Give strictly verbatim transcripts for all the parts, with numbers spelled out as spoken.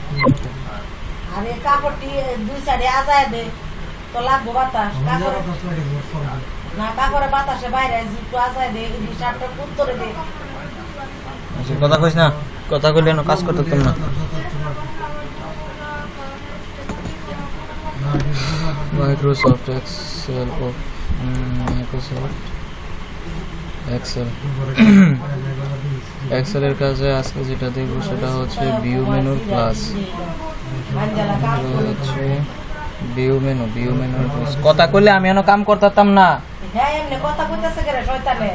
আরে কাপড়টি দুই সাইডে আজায় দে তো লাগবো বাতাস কাপড়ে না কাপড়ে বাতাসে বাইরে একটু আজায় দে এই শার্টটা উত্তরে দে কথা কইস না কথা কইলে না কাজ করতে তুমি না Microsoft Excel of Microsoft Excel Excel এর কাজে আজকে যেটা দেখব সেটা হচ্ছে ভিউ মেনু প্লাস হচ্ছে view menu view menu plus কথা কইলে আমি এনো কাম করতাম না হ্যাঁ এমনি কথা কইতাছে করে শয়তানে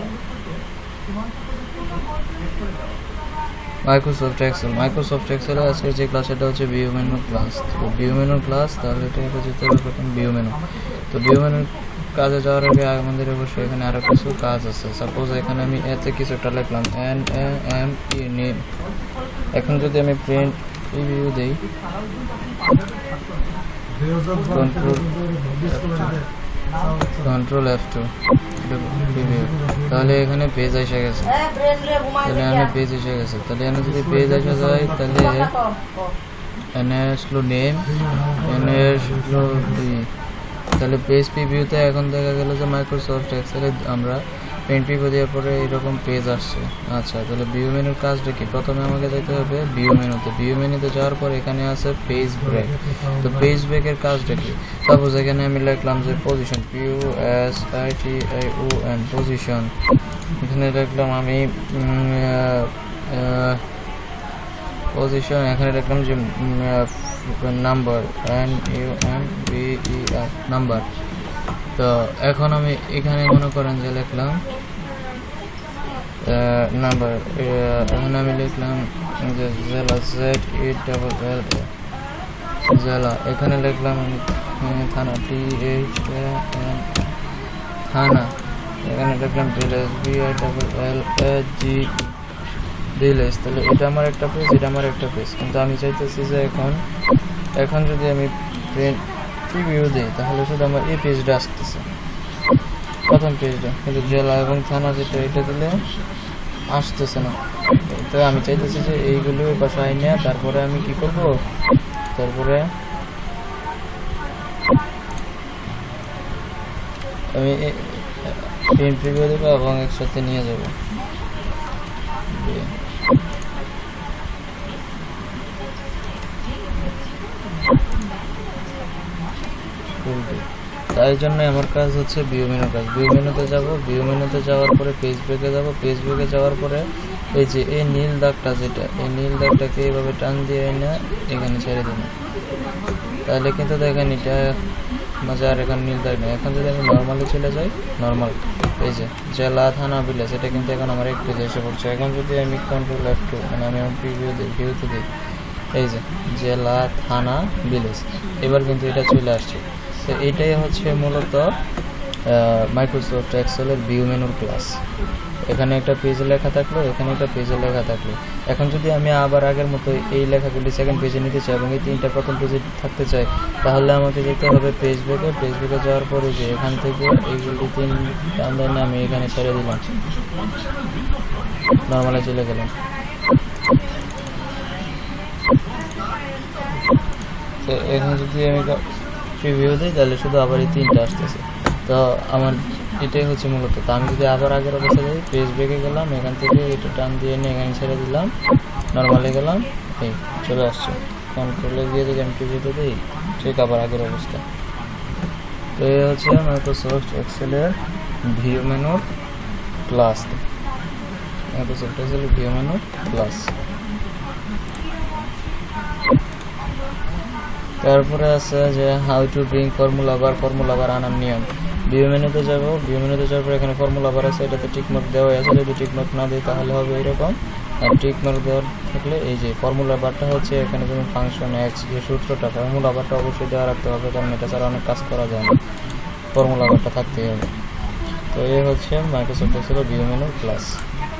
Microsoft Excel Microsoft Excel এর আজকে যে ক্লাস এটা হচ্ছে ভিউ মেনু প্লাস তো ভিউ মেনু প্লাস তাহলে এটা হচ্ছে প্রথম ভিউ মেনু তো ভিউ মেনু কাজে যাওয়ার আগে আমাদের অবশ্যই এখানে আরো কিছু কাজ আছে সাপোজ এখানে আমি এতে কিছু একটা লিখলাম এন এম ই নেম এখন যদি আমি প্রিন্ট প্রিভিউ দেই control control F two preview তাহলে এখানে পেজ এসে গেছে তাহলে আমি পেজ এসে গেছে তাহলে আমি যদি পেজ এসে যায় তাহলে এনে স্লো নেম এনে স্লো তাহলে পেজ প্রিভিউতে এখন দেখা গেল যে মাইক্রোসফট এক্সেলে আমরা প্রিন্ট প্রিভিউ দেওয়ার পরে এরকম পেজ আসছে আচ্ছা তাহলে ভিউ মেনুর কাজটা কি প্রথমে আমাকে যেতে হবে ভিউ মেনুতে ভিউ মেনুতে যাওয়ার পর এখানে আছে পেজ ব্রেক তো পেজ ব্রেকের কাজটা কি সাপোজ এখানে আমি লিখলাম যে পজিশন পিউ S I T I O N position এখানে লিখলাম আমি পজিশন এখানে লিখলাম যে number N U M B E R number তো এখন আমি এখানে মনে করেন যে লিখলাম নাম্বার এখন আমি লিখলাম যে জেলা জেড ই ডাবল এল জেলা এখানে লিখলাম আমি থানা টি এইচ এন থানা এখানে লিখলাম village B I double L A G village তাহলে এটা আমার একটা পেজ এটা আমার একটা পেজ কিন্তু আমি চাইতেছি যে এখন এখন যদি আমি প্রিন্ট প্রিভিউ দিই তাহলে শুধু আমার এই পেজটা আসতেছে প্রথম পেজটা কিন্তু জেলা এবং থানা যেটা এটা দিলে আসতেছে না তো আমি চাইতেছি যে এইগুলো বাসায় নিয়ে তারপরে আমি কি করব তারপরে আমি প্রিন্ট প্রিভিউ দেবো এবং একসাথে নিয়ে যাব তাই জন্য আমার কাজ হচ্ছে ভিউ মেনু কাজ ভিউ মেনুতে যাব ভিউ মেনুতে যাওয়ার পরে পেজ ব্রেকে যাব পেজ ব্রেকে যাওয়ার পরে এই যে এই নীল দাগটা যেটা এই নীল দাগটাকে এইভাবে টান দিয়ে না এখানে ছেড়ে দিন তাহলে কিন্তু দেখেন এটা মজা আর এখন নীল দাগ নেই এখন যদি আমি নর্মালি চলে যাই নর্মাল এই যে জেলা থানা ভিলেজ এটা কিন্তু এখন আমার একটু এসে পড়ছে এখন যদি আমি কন্ট্রোল এফ টু মানে আমি প্রিভিউ দিই ভিউতে দিই এই যে জেলা থানা ভিলেজ এবার কিন্তু এটা চলে আসছে তো এটাই হচ্ছে মূলত মাইক্রোসফট এক্সেলের ভিউ মেনুর ক্লাস এখানে একটা পেজে লেখা থাকলো এখানে একটা পেজে লেখা থাকলো এখন যদি আমি আবার আগের মতো এই লেখাগুলি সেকেন্ড পেজে নিতে চাই এবং এই তিনটা প্রথম পেজে থাকতে চাই তাহলে আমাকে যেতে হবে পেজ ব্রেকে পেজ ব্রেকে যাওয়ার পরে যে এখান থেকে এইগুলি তিন টান আমি এখানে ছেড়ে দিলাম নর্মালে চলে গেলাম তো এখন যদি আমি প্রিভিউ দিই তাহলে শুধু আবার এই তিনটা আসতেছে তো আমার এটাই হচ্ছে মূলত তো আমি যদি আবার আগের অবস্থায় যাই পেজ ব্রেকে গেলাম এখান থেকে এটা টান দিয়ে নিয়ে এখানে ছেড়ে দিলাম নর্মালে গেলাম এই চলে আসছে কন্ট্রোলে গিয়ে যদি আমি প্রিভিউতে দিই ঠিক আবার আগের অবস্থা তো এই হচ্ছে মাইক্রোসফট এক্সেলের ভিউ মেনুর ক্লাস মাইক্রোসফট এক্সেলের ভিউ মেনুর ক্লাস তারপরে আছে যে how to bring formula bar formula bar আনার নিয়ম ভিউ মেনুতে যাব ভিউ মেনুতে যাওয়ার পর এখানে ফর্মুলা বার আছে এটাতে টিক মার্ক দেওয়া আছে যদি টিক মার্ক না দিই তাহলে হবে এরকম আর টিক মার্ক দেওয়ার থাকলে এই যে ফর্মুলা বারটা হচ্ছে এখানে যেমন ফাংশন এক্স যে সূত্রটা ফর্মুলা বারটা অবশ্যই দেওয়া রাখতে হবে কারণ এটা ছাড়া অনেক কাজ করা যায় না ফর্মুলা বারটা থাকতেই হবে তো এই হচ্ছে মাইক্রোসফট এক্সেলের ভিউ মেনু ক্লাস